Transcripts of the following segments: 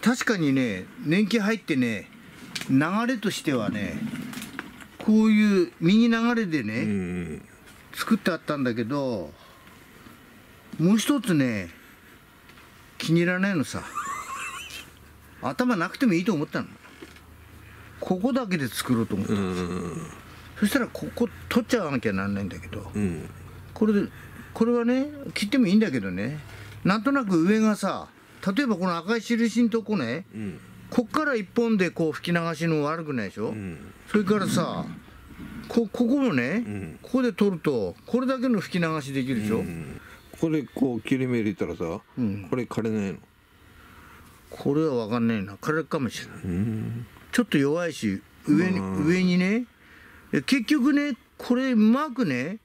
確かにね、年季入ってね、流れとしてはね、こういう右流れでね、作ってあったんだけど、もう一つね、気に入らないのさ。頭なくてもいいと思ったの。ここだけで作ろうと思ったんですよ。そしたらここ取っちゃわなきゃなんないんだけど、これはね、切ってもいいんだけどね、なんとなく上がさ、例えばこの赤い印のとこね、こっから一本でこう吹き流しの悪くないでしょ、それからさ、ここもね、ここで取るとこれだけの吹き流しできるでしょ、 これこう切れ目入れたらさ、これ枯れないの？ これは分かんないな、枯れるかもしれない、ちょっと弱いし、上にね、結局ね、これうまく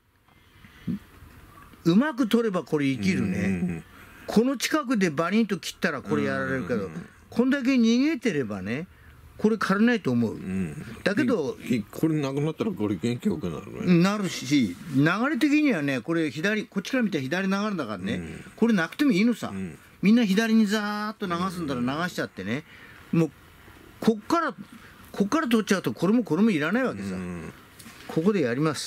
取ればこれ生きるね、この近くでバリンと切ったらこれやられるけど、こんだけ逃げてればね、これ枯れないと思う、だけどこれなくなったらこれ元気よくなるね、なるし、流れ的にはね、これこっちから見たら左流れだからね、これなくてもいいのさ、みんな左にザーっと流すんだら流しちゃってね、もうこっから取っちゃうとこれもいらないわけさ、ここでやります、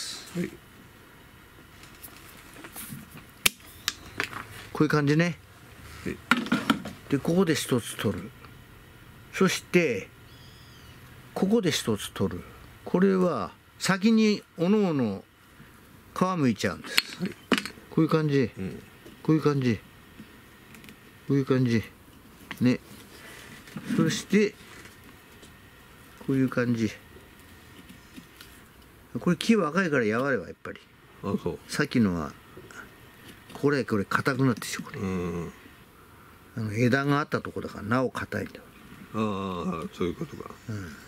こういう感じね、でここで一つ取る、そしてここで一つ取る、これは先におのおの皮むいちゃうんです、こういう感じ、こういう感じ、こういう感じね、そしてこういう感じ、これ木若いからやわればやっぱり、さっきのはこれ硬くなってしょ、これ、枝があったとこだからなお硬いんだよ。 ああ、そういうことか。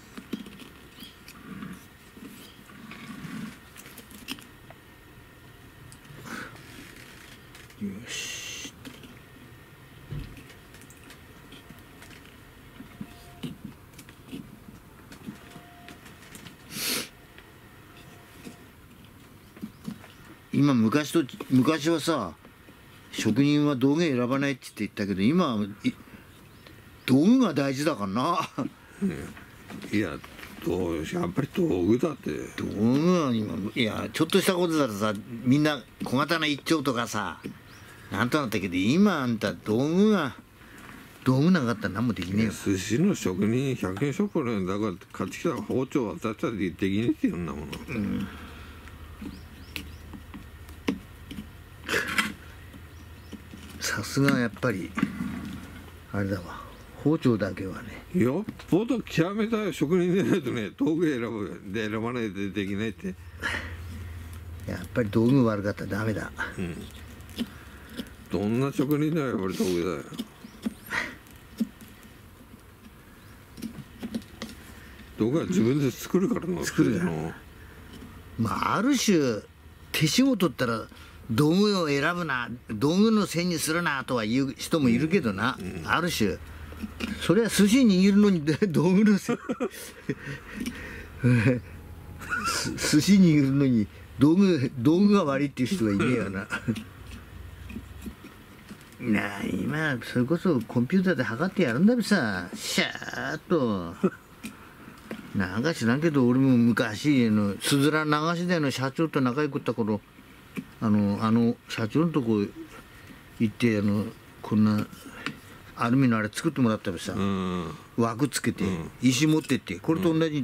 よし。今昔はさ、職人は道具選ばないって言ったけど、今は道具が大事だからな。 いや、やっぱり道具だって。 道具は今、いや、ちょっとしたことだとさ、みんな小型な一丁とかさ、なんとなったけど、今あんた道具なかったら何もできねえよ。 寿司の職人、100円ショップのだから買ってきた包丁渡したらできねえって言うんだもの。 さすがやっぱりあれだわ、包丁だけはね、 よっぽど極めた職人でないとね、道具選ばないとできないって。 やっぱり道具悪かったらダメだ。 どんな職人だよ、やっぱり道具だよ。道具は自分で作るからな。 作るから。まあある種手仕事ったら道具を選ぶな、道具のせいにするなとは言う人もいるけどな、ある種それは寿司握るのに道具のせい寿司握るのに道具が悪いっていう人はいねえよな。今それこそコンピューターで測ってやるんだべさ、シャーっと。なんか知らんけど、俺も昔すずら流し台の社長と仲良くった頃、社長のとこ行ってこんなアルミのあれ作ってもらったらさ、枠つけて石持ってって、これと同じにって、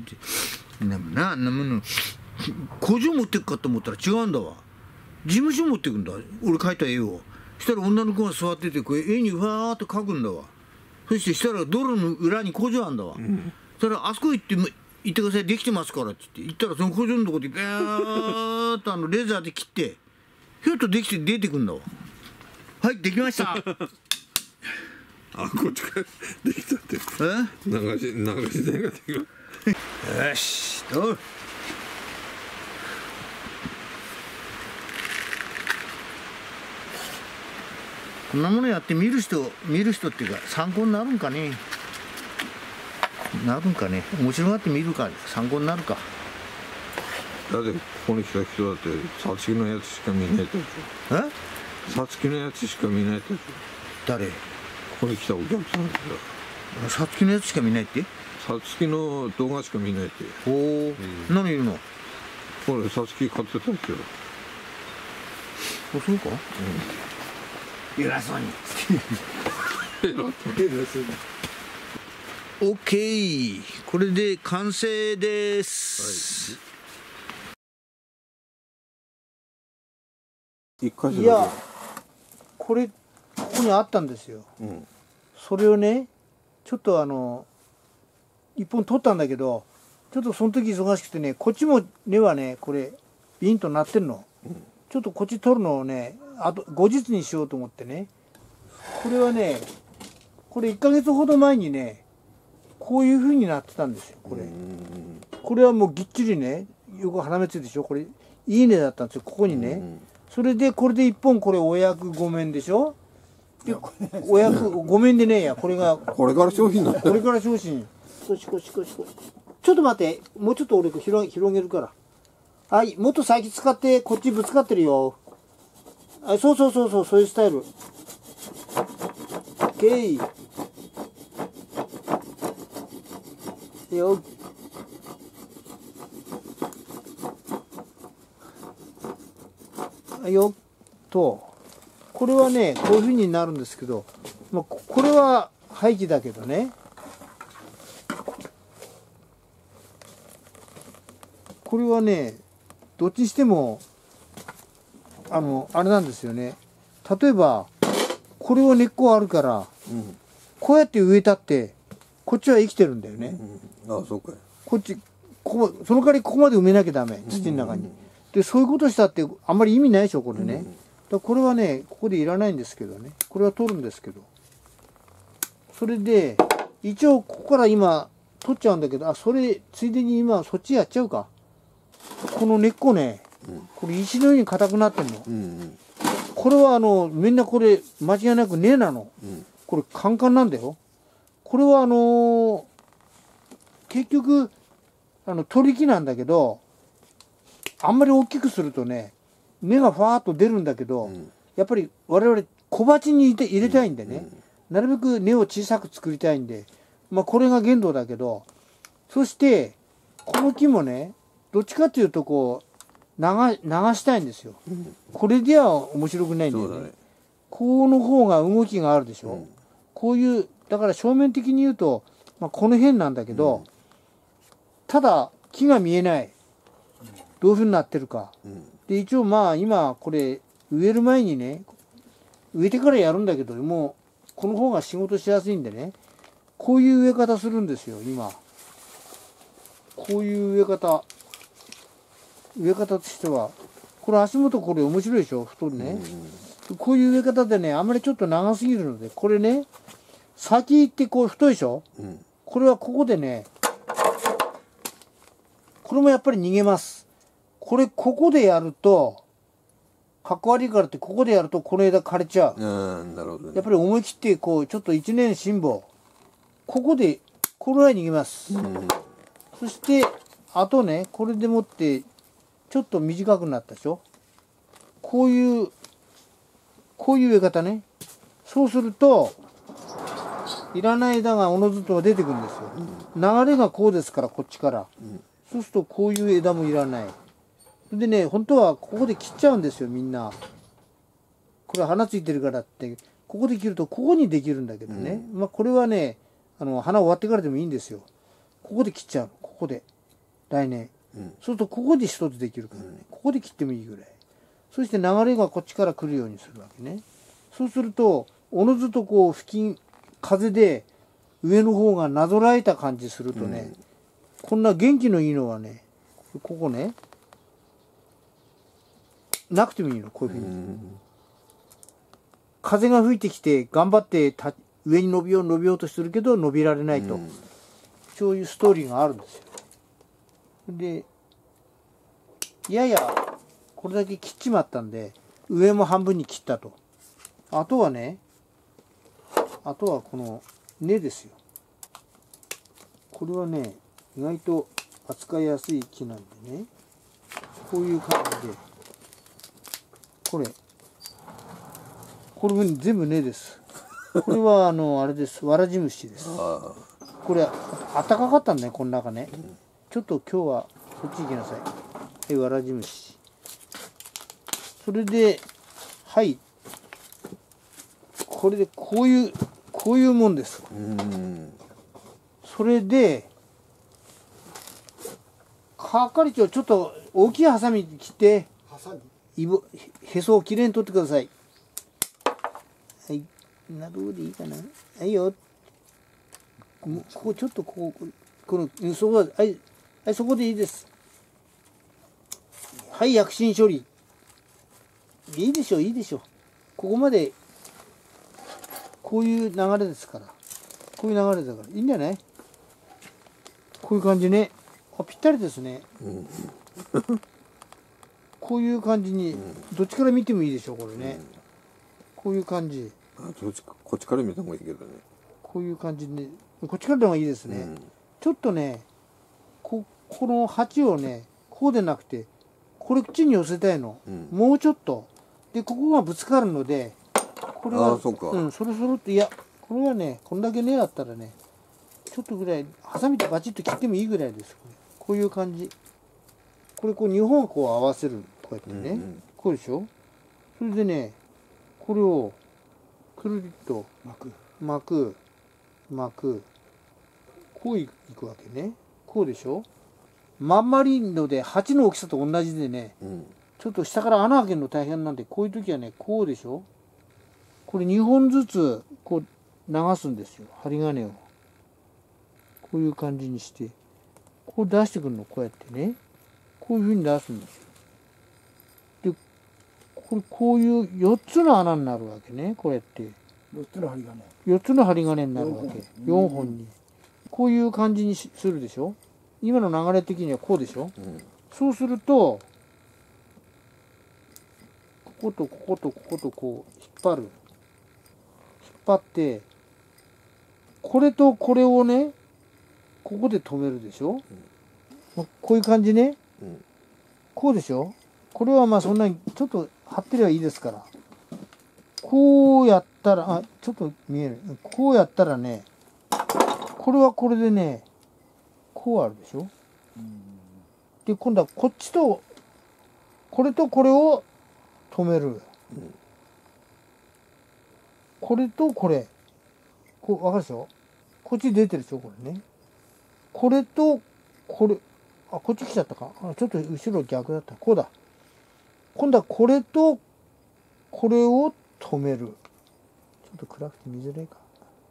工場持ってくかと思ったら違うんだわ、事務所持ってくんだ、俺描いた絵を。したら女の子が座ってて、これ絵にふわーっと描くんだわ。そしたら道路の裏に工場あんだわ。そしたらあそこ行ってください、できてますからって言ったら、その工場のとこでビャーっとレーザーで切ってひょっとできて出てくんだわ。はい、できました。 あ、こっちからできたって。流し台ができる。 よし、どう。こんなものやって見る人っていうか参考になるんかね。面白がって見るか、参考になるか。 だってここに来た人だってさつきのやつしか見ないと。さつきのやつしか見ないと。 誰？ ここに来たお客さんですよ。 さつきのやつしか見ないって？ さつきの動画しか見ないって。 おお、何いるの？ これさつき買ってたんですよ。 あ、そうか。偉そうに。オッケー、これで完成です。 はい、一箇所だけ。 いや、これここにあったんですよ。それをね、ちょっと一本取ったんだけど、ちょっとその時忙しくてね、こっちも根はね、これビンとなってるの。ちょっとこっち取るのをね、あと後日にしようと思ってね。これはね、これ1ヶ月ほど前にね、こういう風になってたんですよ、これ。これはもうぎっちりね、横鼻目ついてでしょ、これ、いい根だったんですよ、ここにね。それで、これで1本、これ、お役御免でしょ。で、お役御免でねえや、これが。 これから商品なの？ これから商品。ちょっと待って、もうちょっと俺、広げるから。はい、もっと先使って、こっちぶつかってるよ。あ、そういうスタイル。オッケー。よっと、これはね、こういう風になるんですけど、まあ、これは廃棄だけどね、これはね、どっちにしてもあれなんですよね。例えばこれは根っこあるから、こうやって植えたってこっちは生きてるんだよね。 ああ、そうか。 こっちその代わりここまで埋めなきゃダメ、土の中に。でそういうことしたってあんまり意味ないでしょ、これね。だからこれはね、ここでいらないんですけどね、これは取るんですけど、それで一応ここから今取っちゃうんだけど、それついでに今そっちやっちゃうか。この根っこね、これ石のように硬くなってんの。これはみんなこれ間違いなく根なの。これカンカンなんだよ。これは結局取り木なんだけど、あんまり大きくするとね、根がファーっと出るんだけど、やっぱり我々小鉢に入れたいんでね、なるべく根を小さく作りたいんで、まあこれが限度だけど、そしてこの木もね、どっちかっていうとこう流したいんですよ。これでは面白くないんだよね。この方が動きがあるでしょ。こういう、だから正面的に言うと、まあ、この辺なんだけど、ただ木が見えない。どういうふうになってるか。で、一応まあ今これ植える前にね、植えてからやるんだけど、もうこの方が仕事しやすいんでね、こういう植え方するんですよ、今。こういう植え方としては、これ足元これ面白いでしょ、太るね。こういう植え方でね、あんまりちょっと長すぎるので、これね、先行ってこう太いでしょ、これはここでね、これもやっぱり逃げます。これここでやると、かっこ悪いからってここでやるとこの枝枯れちゃう。 なるほどね。 やっぱり思い切ってこうちょっと一年辛抱、ここでこれは逃げます。そしてあとね、これでもってちょっと短くなったでしょ。こういう植え方ね。そうするといらない枝がおのずと出てくるんですよ。流れがこうですから、こっちから。そうするとこういう枝もいらない。でね、本当はここで切っちゃうんですよ、みんな。これ花ついてるからって、ここで切るとここにできるんだけどね。まあこれはね、花終わってからでもいいんですよ。ここで切っちゃうの、ここで。来年。そうするとここで一つできるからね。ここで切ってもいいぐらい。そして流れがこっちから来るようにするわけね。そうすると、おのずとこう風で上の方がなぞらえた感じするとね、こんな元気のいいのはね、ここね、なくてもいいの、こういうふうに。風が吹いてきて頑張って上に伸びようとするけど伸びられないと、そういうストーリーがあるんですよ。で、ややこれだけ切っちまったんで、上も半分に切ったと。あとはこの根ですよ。これはね、意外と扱いやすい木なんでね、こういう感じで、これ全部根です。 これはあれです。わらじ虫です。 あこれ暖かかったんだね、この中ね。ちょっと今日はそっち行きなさい。わらじ虫。それで、はい。これでこういうもんです。それで、係長、ちょっと大きいハサミ切って、へそをきれいに取ってください。はい。などうでいいかな。はいよ。ここちょっとこのそこははい、はい、そこでいいです。はい、薬品処理。いいでしょう、いいでしょう。ここまでこういう流れですから。こういう流れだからいいんじゃない？こういう感じね。あ、ぴったりですね。こういう感じに、どっちから見てもいいでしょう、これね。こういう感じ。 こっちから見た方がいいけどね。 こういう感じで、こっちからでもいいですね。ちょっとね、この鉢をね、こうでなくて、これ口に寄せたいの。もうちょっと。で、ここがぶつかるので、これは、 そうか。 そろそろって、いや、これはね、こんだけね、あったらね、ちょっとぐらい、ハサミでバチッと切ってもいいぐらいです。こういう感じ。これこう2本こう合わせる。こうやってね。こうでしょ？それでね、これを、くるりと巻く。こういくわけね。こうでしょ？まん丸いので、鉢の大きさと同じでね、ちょっと下から穴開けるの大変なんで、こういう時はね、こうでしょ？これ2本ずつ、こう流すんですよ。針金を。こういう感じにして、こう出してくるの、こうやってね。こういうふうに出すんですよ。で、こういう4つの穴になるわけね、こうやって。 4つの針金。 4つの針金になるわけ。4本に。こういう感じにするでしょ？今の流れ的にはこうでしょ？そうすると、こことこことこことこう引っ張る。引っ張って、これとこれをね、ここで止めるでしょ？こういう感じね。こうでしょ？これはまあそんなにちょっと張ってればいいですから。こうやったら、ちょっと見える。こうやったらね、これはこれでね、こうあるでしょ？で、今度はこっちと、これとこれを止める。これとこれ。わかるでしょ？こっち出てるでしょ？これね。これとこれ。こっち来ちゃったか。ちょっと後ろ逆だった。こうだ。今度はこれとこれを止める。ちょっと暗くて見づらいか。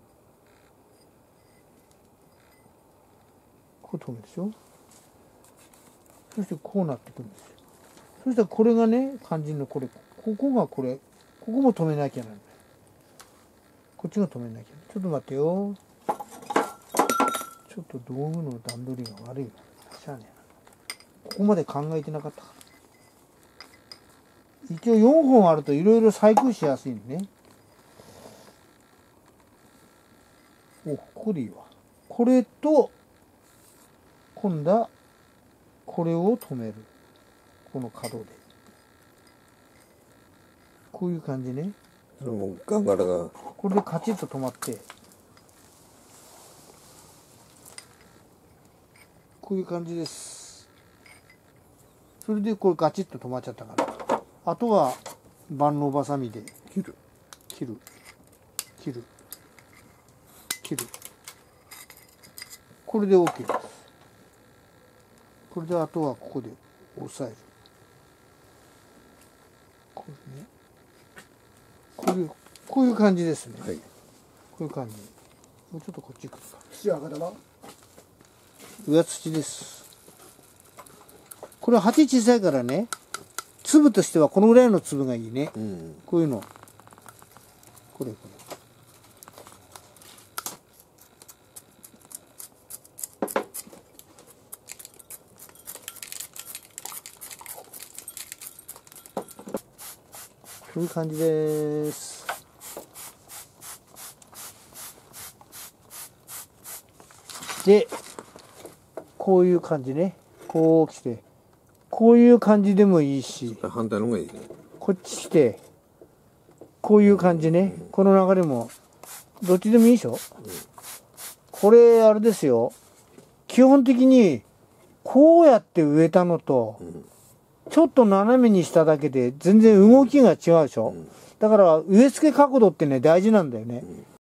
こう止めるでしょ。そしてこうなってくるんですよ。そしたらこれがね、肝心のこれ。ここがこれ。ここも止めなきゃなんだ。こっちが止めなきゃ。ちょっと待ってよ。ちょっと道具の段取りが悪いわ。しゃあねえな。ここまで考えてなかったから。一応4本あるといろいろ細工しやすいんね。ここでいいわ。これと、今度はこれを止める。この角で。こういう感じね。 ガンガラが。 これでカチッと止まって。こういう感じです。それでこれガチッと止まっちゃったから。あとは万能バサミで切る。これで OK です。これであとはここで押さえる。こういう感じですね。こういう感じ。もうちょっとこっち行くか。 土は赤玉？ 上土です。これ鉢小さいからね、粒としてはこのぐらいの粒がいいね。こういうの。これ。こういう感じです。で、こういう感じね。こう来て、こういう感じでもいいし、 反対の方がいいね。 こっち来て、こういう感じね。この流れもどっちでもいいでしょ。これあれですよ、基本的にこうやって植えたのと、ちょっと斜めにしただけで全然動きが違うでしょ。だから植え付け角度ってね大事なんだよね。